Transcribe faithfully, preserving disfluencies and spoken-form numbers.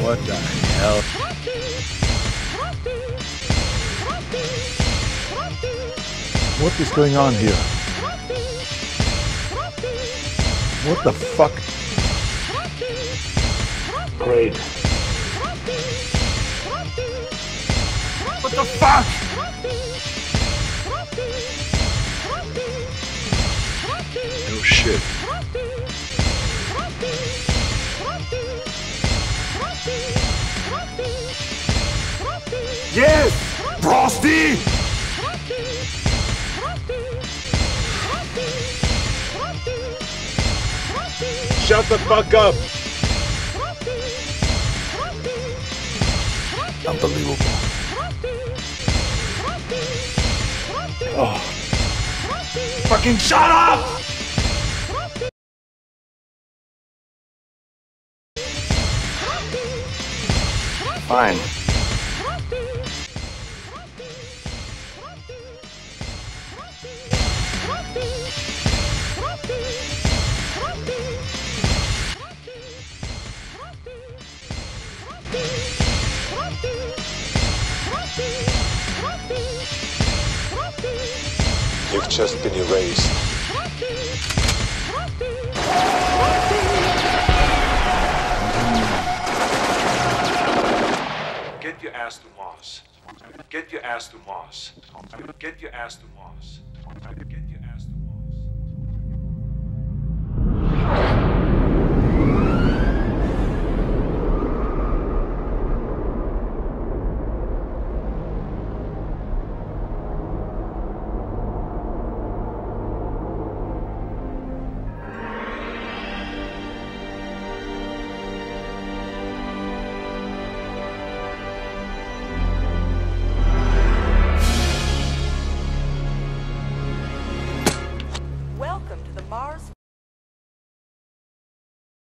What the hell? What is going on here? What the fuck? Great. What the fuck? No shit. Yes! Frosty! Shut the fuck up! Unbelievable. Oh. Fucking shut up! Fine. You've just been erased. Get your ass to Mars. Get your ass to Mars. Get your ass to Mars.